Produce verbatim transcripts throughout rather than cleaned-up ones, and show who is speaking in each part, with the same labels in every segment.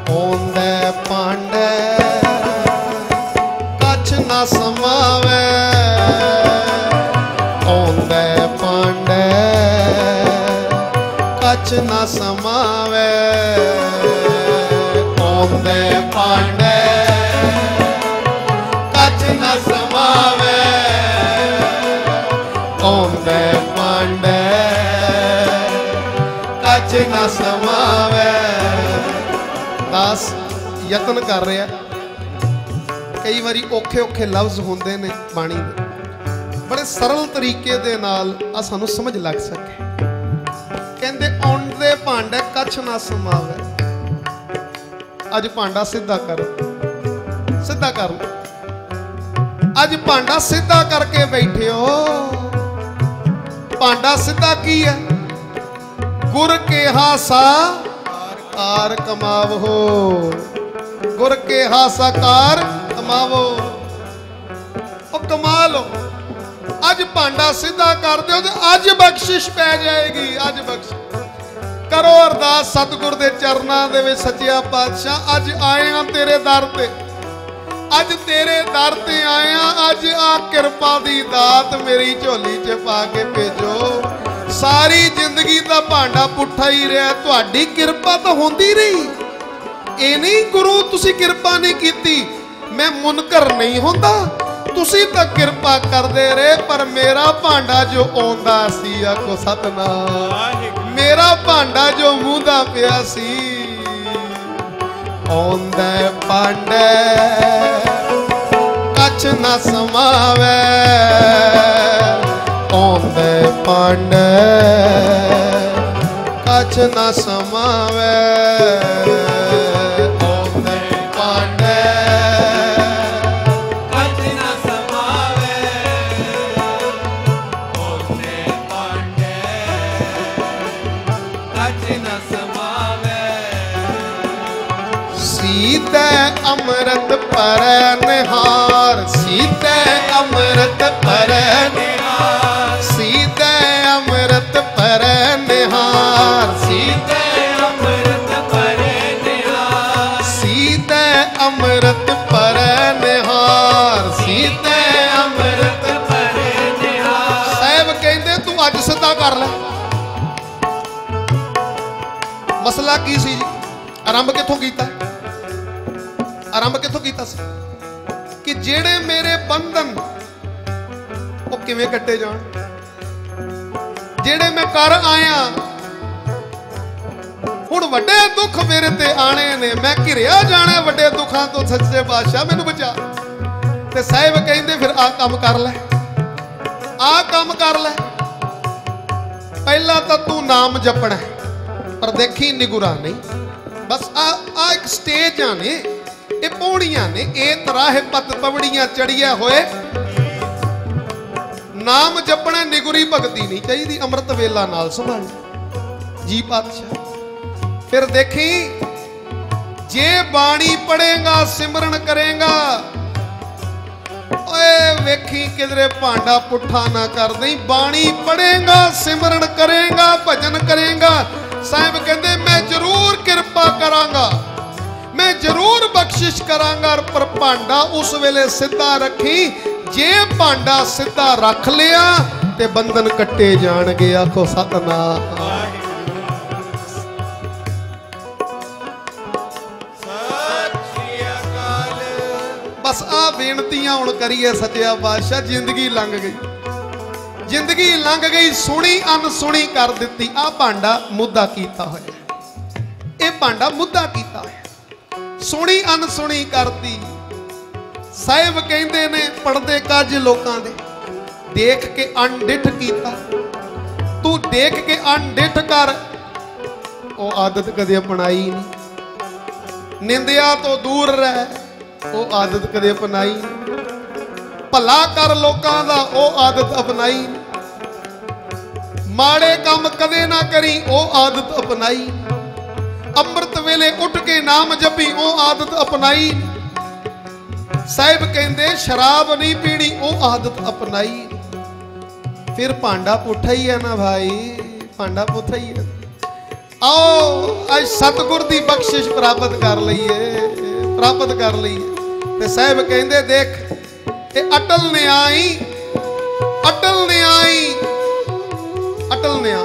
Speaker 1: औंदे पांडे कछ ना समावे, औंदे पांडे कछ ना समावे, औंदे पांडे कछ ना समावे, औंदे पांडे कछ ना समावे। दास यतन कर रहा, कई बारी औखे औखे लफ्ज होंदे ने बाणी दे, बड़े सरल तरीके दे नाल आ सानू समझ लग सके। कहंदे औंदे भांडे कछ ना समावे। अज भांडा सीधा कर, सीधा कर, अज भांडा सीधा करके बैठे हो। भांडा सीधा की है? गुर के हासा कार कमावो, गुर के हासा कार कमावो। ओ कमा लो, अज भांडा सीधा कर दो तो अज बख्शिश पै जाएगी। अज बख्शिश करो अरदास सतगुर दे चरनां दे विच, सच्चिया पातशाह अज आए हां तेरे दर ते, अज तेरे दर ते आए हां, अज आ किरपा दी दात मेरी झोली च पा के भेजो। सारी जिंदगी दा भांडा पुट्ठा ही रहा, तुहाडी किरपा तो होंदी रही। ये नहीं गुरु तुसी किरपा नहीं कीती, मैं मुनकर नहीं होंदा, तुसी तो किरपा करदे रहे। पर मेरा भांडा जो आउंदा सी, आखो सतनाम, मेरा भांडा जो मूंदा पिया सी। औंदे भांडे कछ ना समावे, औंदे भांडे कछ ना समावे, औंदे भांडे कछ ना समावे, औंदे भांडे कछ ना समावे। सीते अमृत पर निहार, सीते अमृत पर निहार, सीते अमृत पर निहार, सीते अमृत पर निहार, सीते अमृत पर निहार, सीते अमृत पर निहार। साहब कहते तू अज सीधा कर ले। मसला की सी जी? आरंभ किथों कीता? आरंभ किथों कीता सी? कि जेड़े मेरे बंधन वो किवें कट्टे जान, जेड़े मैं कर आया हुण वड्डे दुख मेरे ते आने ने, मैं घिरिया जाना वड्डे दुखां तो, सच्चे पातशाह मैनू बचा। ते साहिब कहंदे फिर आ काम कर ले, आ काम कर ले। पहला तो तू नाम जपना है, पर देखी निगुरा नहीं। बस आ, आ एक स्टेज ने, ये पौड़ियां ने, ये तराह पत पवड़ियां चढ़िया होए। नाम जपना, निगुरी भगती नहीं चाहिए, अमृत वेला नाल संभाल जी पातशाह। फिर देखी जे बाणी पढ़ेगा सिमरन करेगा, ओए वेखी किधरे भांडा पुट्ठा ना कर दई। बाणी पढ़ेगा सिमरन करेगा भजन करेगा, साहिब कहते मैं जरूर किरपा करांगा, मैं जरूर बख्शिश करांगा। पर भांडा उस वेले सीधा रखी, जे भांडा सीधा रख लिया ते बंधन कट्टे जाणगे। आखो सतनाम। बस आ बेनतियां हुण करिए सच्चिया पातशाह। जिंदगी लंघ गई, जिंदगी लंघ गई, सुनी अनसुनी कर दिती। आ भांडा मुद्दा कीता होया, ये भांडा मुद्दा कीता होया, सुनी अनसुनी करती। साहिब कहंदे ने पढ़दे कज लोकां दे, देख के अनडिठ कीता। तू देख के अनडिठ कर, वो आदत कदे अपनाई नहीं। निंदिया तो दूर रह, वो आदत कदे अपनाई। भला कर लोकां दा, वो आदत अपनाई। माड़े काम कदे ना करी, वो आदत अपनाई। अमृत वेले उठ के नाम जपी, वो आदत अपनाई। साहिब कहंदे शराब नहीं पीनी, वो आदत अपनाई। फिर भांडा पुट्ठा ही है ना भाई, भांडा पुट्ठा ही है। आओ आज सतगुर की बख्शिश प्राप्त कर लईए, प्राप्त कर लईए। ते साहब कहंदे देख ये अटल न्याई, अटल न्याई, अटल न्या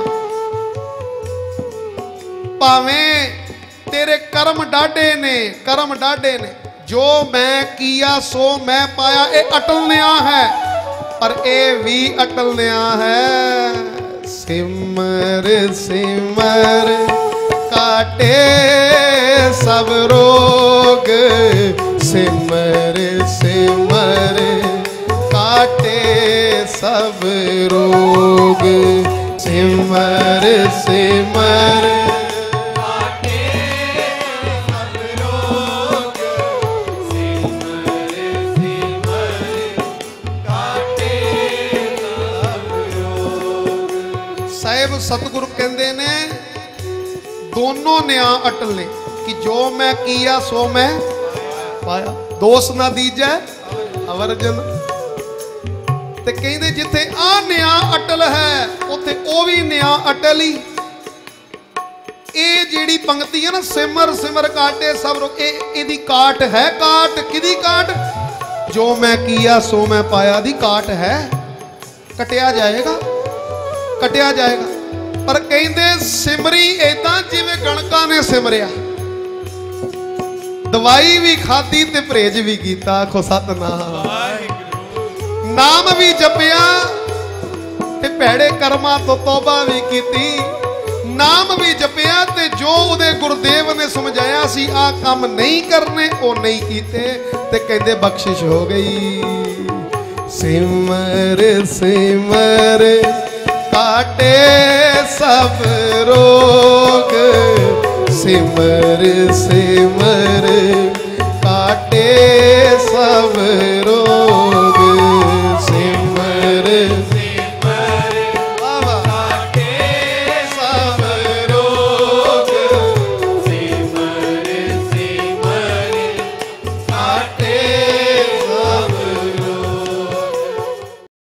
Speaker 1: भावें तेरे कर्म डाढे ने, कर्म डाढे ने, जो मैं किया सो मैं पाया, ये अटल न्या है। पर ये भी अटल न्या है। सिमर सिमर काटे सब रोग, सिमर सिमर काटे सब रोग, सिमर सिमर काटे सब रोग, सिमर सिमर काटे सब रोग। साहिब सतगुरु कहते ने दोनों न्या अटल ने कि जो मैं किया सो मैं पाया, दोष ना दीजै अवर्जन। ते कहते जिथे आ न्या अटल है उथे ओ भी न्या अटल ही। ये जिहड़ी पंक्ति है ना सिमर सिमर काटे सब रोग, इहदी काट है। काट किदी काट? जो मैं किया सो मैं पाया दी काट है। कटिया जाएगा, कटिया जाएगा। पर कहते सिमरी ऐदां जिवें गणका ने सिमरिया, दवाई भी खाधी ते परहेज भी कीता। आखो सतनाम। नाम भी जपिया ते भैड़े कर्मां तो तौबा भी कीती। नाम भी जपिया ते जो उहदे गुरुदेव ने समझाया सी आ काम नहीं करने वो नहीं कीते, ते कहंदे बख्शिश हो गई। सिमर सिमर काटे सब रोग, सिमर सिमर